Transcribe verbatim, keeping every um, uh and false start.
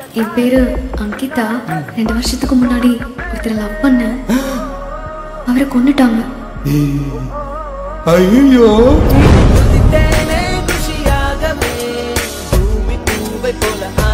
என் பேரு அங்கிதா. ரெண்டு வருஷத்துக்கு முன்னாடி ஒருத்தர் லவ் பண்ண, அவரை கொன்னுட்டாங்க. ஐயோ குஷியாகவே பூமி பூவை போல